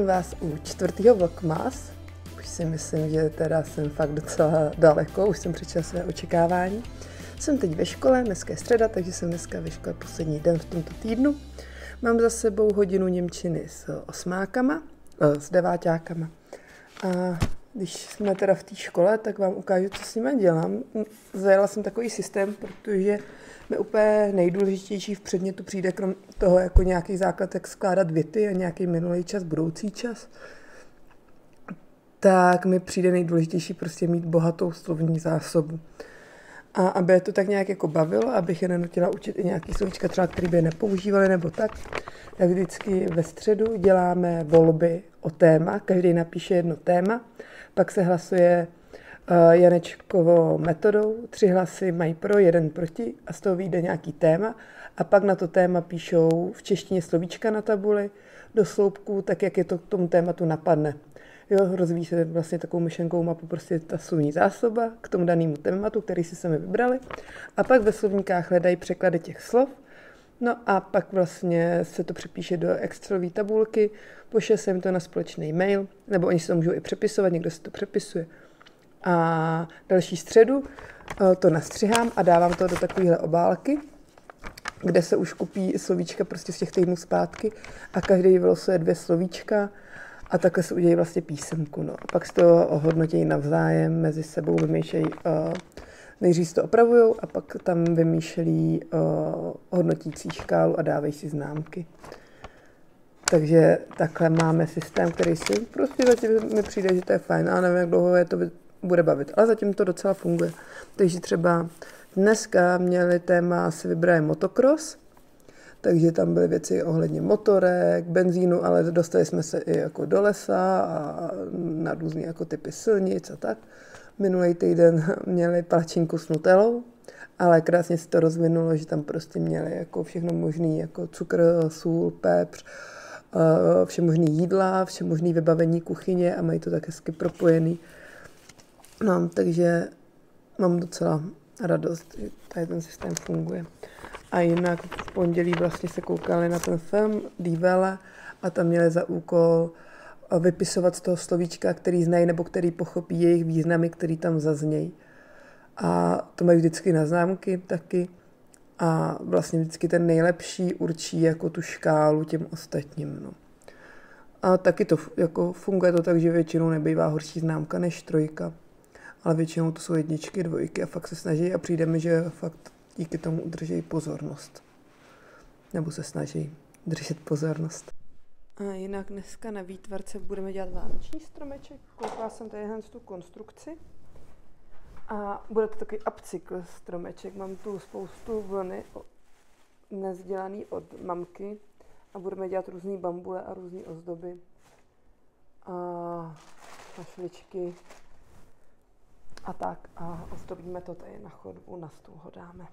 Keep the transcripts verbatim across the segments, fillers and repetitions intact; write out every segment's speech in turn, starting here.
Vítám vás u čtvrtého Vlogmas. Už si myslím, že teda jsem fakt docela daleko, už jsem přečela své očekávání. Jsem teď ve škole, dneska je středa, takže jsem dneska ve škole poslední den v tomto týdnu. Mám za sebou hodinu němčiny s osmákama, s deváťákama. A když jsme teda v té škole, tak vám ukážu, co s nimi dělám. Zajela jsem takový systém, protože mi úplně nejdůležitější v předmětu přijde krom toho jako nějaký základ, jak skládat věty a nějaký minulý čas, budoucí čas, tak mi přijde nejdůležitější prostě mít bohatou slovní zásobu. A aby je to tak nějak jako bavilo, abych je nenutila učit i nějaký slovíčka třeba, který by je nepoužívali nebo tak, tak vždycky ve středu děláme volby o téma, každý napíše jedno téma, pak se hlasuje uh, Janečkovou metodou, tři hlasy mají pro, jeden proti a z toho vyjde nějaký téma a pak na to téma píšou v češtině slovíčka na tabuli do sloupků, tak jak je to k tomu tématu napadne. Jo, rozvíjí se vlastně takovou myšlenkovou mapu prostě ta slovní zásoba k tomu danému tématu, který si sami vybrali. A pak ve slovníkách hledají překlady těch slov. No a pak vlastně se to přepíše do Excelové tabulky, pošle se jim to na společný mail, nebo oni si to můžou i přepisovat, někdo si to přepisuje. A další středu to nastřihám a dávám to do takovéhle obálky, kde se už kupí slovíčka prostě z těch týdnů zpátky a každý vylosuje dvě slovíčka. A takhle se udělají vlastně písemku. No. A pak si to ohodnotějí navzájem, mezi sebou vymýšlejí, uh, nejdřív to opravujou a pak tam vymýšlí uh, hodnotící škálu a dávají si známky. Takže takhle máme systém, který si prostě zatím mi přijde, že to je fajn. A nevím, jak dlouho je to bude bavit, ale zatím to docela funguje. Takže třeba dneska měli téma, si vybrali motocross, takže tam byly věci ohledně motorek, benzínu, ale dostali jsme se i jako do lesa a na různé jako typy silnic a tak. Minulý týden měli palačinku s nutelou, ale krásně se to rozvinulo, že tam prostě měli jako všechno možný, jako cukr, sůl, pepř, vše možný jídla, vše možný vybavení kuchyně a mají to tak hezky propojený. No, takže mám docela radost, že tady ten systém funguje. A jinak v pondělí vlastně se koukali na ten film Dívela a tam měli za úkol vypisovat z toho slovíčka, který znají nebo který pochopí jejich významy, který tam zaznějí. A to mají vždycky na známky taky a vlastně vždycky ten nejlepší určí jako tu škálu těm ostatním. No. A taky to jako funguje to tak, že většinou nebývá horší známka než trojka, ale většinou to jsou jedničky, dvojky a fakt se snaží a přijde mi, že fakt díky tomu udržejí pozornost. Nebo se snaží držet pozornost. A jinak dneska na výtvarce budeme dělat vánoční stromeček. Koupila jsem tady tu konstrukci. A bude to takový upcycle stromeček. Mám tu spoustu vlny dnes dělaný od mamky. A budeme dělat různý bambule a různé ozdoby. A šličky. A tak. A ozdobíme to tady na chodbu, na stůl ho dáme.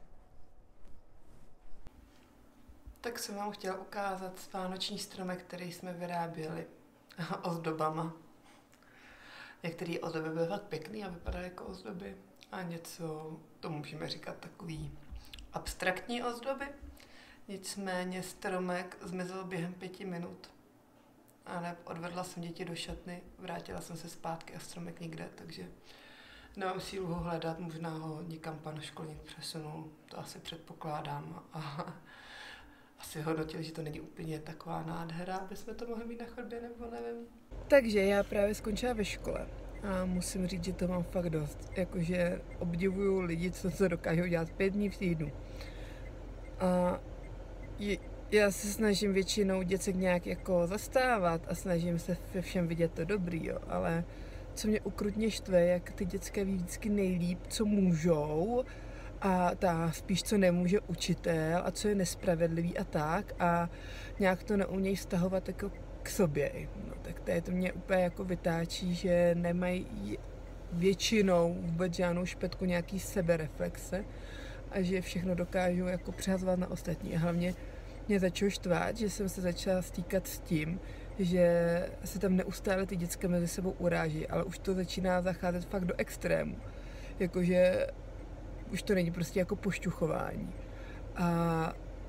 Tak jsem vám chtěla ukázat vánoční stromek, který jsme vyráběli ozdobama. Některé ozdoby byly fakt pěkný a vypadaly jako ozdoby. A něco, to můžeme říkat takový abstraktní ozdoby. Nicméně stromek zmizel během pěti minut. A ne, odvedla jsem děti do šatny, vrátila jsem se zpátky a stromek nikde, takže nemám sílu ho hledat, možná ho někam pan školník přesunul, to asi předpokládám. A asi hodnotil, že to není úplně taková nádhera, aby jsme to mohli mít na chodbě, nebo nevím. Takže já právě skončila ve škole a musím říct, že to mám fakt dost. Jakože obdivuju lidi, co to dokážou dělat pět dní v týdnu. A je, já se snažím většinou děcek nějak jako zastávat a snažím se ve všem vidět to dobrý, jo, ale co mě ukrutně štve, jak ty děcka ví vždycky nejlíp, co můžou, a ta spíš co nemůže učitel a co je nespravedlivý a tak a nějak to neumějí vztahovat jako k sobě. No, tak to, je to mě úplně jako vytáčí, že nemají většinou vůbec žádnou špetku nějaký sebereflexe a že všechno dokážou jako přehazovat na ostatní. A hlavně mě začalo štvát, že jsem se začala stýkat s tím, že se tam neustále ty děcka mezi sebou uráží, ale už to začíná zacházet fakt do extrému. Jakože už to není prostě jako pošťuchování. A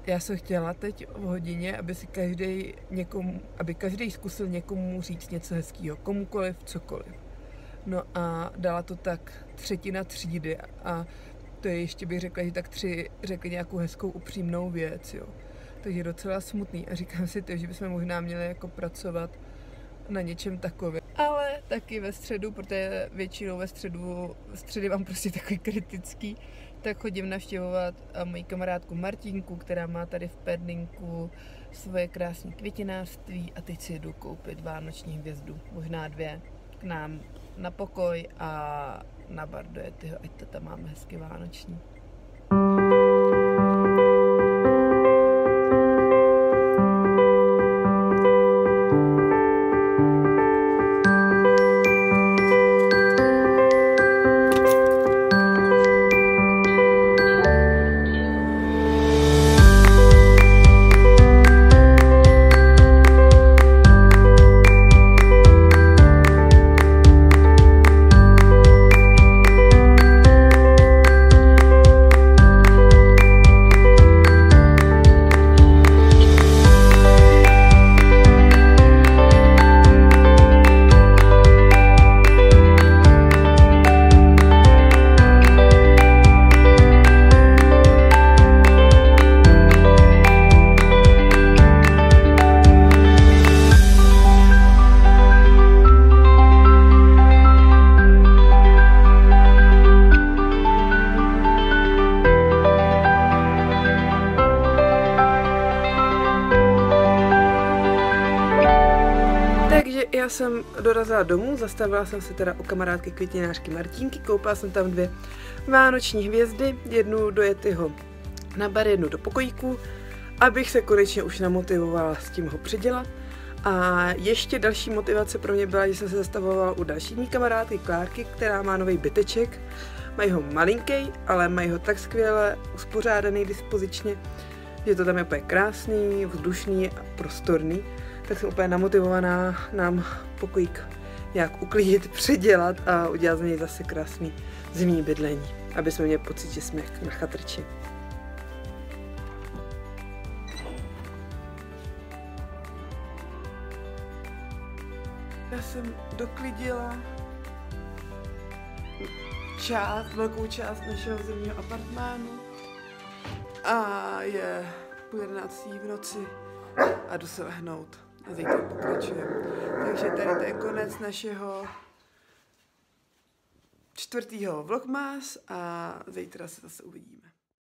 já jsem chtěla teď v hodině, aby si každý někomu, aby každý zkusil někomu říct něco hezkého, komukoliv, cokoliv. No a dala to tak třetina třídy a to je ještě bych řekla, že tak tři řekli nějakou hezkou upřímnou věc, jo. Takže docela smutný a říkám si to, že bychom možná měli jako pracovat na něčem takovém. Ale taky ve středu, protože většinou ve středu, ve středy mám prostě takový kritický, tak chodím navštěvovat moji kamarádku Martinku, která má tady v Perdinku svoje krásné květinářství a teď si jdu koupit vánoční hvězdu, možná dvě, k nám na pokoj a na bar do Yetyho, ať to tam máme hezky vánoční. Já jsem dorazila domů, zastavila jsem se teda u kamarádky květinářky Martinky, koupila jsem tam dvě vánoční hvězdy, jednu do Yetyho na bar, jednu do pokojíku, abych se konečně už namotivovala s tím ho předělat. A ještě další motivace pro mě byla, že jsem se zastavovala u další mý kamarádky Klárky, která má nový byteček. Mají ho malinký, ale mají ho tak skvěle uspořádaný dispozičně, že to tam je úplně krásný, vzdušný a prostorný. Tak jsem úplně namotivovaná nám pokojík nějak uklidit, předělat a udělat z něj zase krásný zimní bydlení, aby jsme měli pocit, že jsme na chatrči. Já jsem doklidila část, velkou část našeho zimního apartmánu a je půl jedenáctý v noci a jdu se lehnout. A zítra pokračujeme. Takže tady to je konec našeho čtvrtýho vlogmas a zítra se zase uvidíme.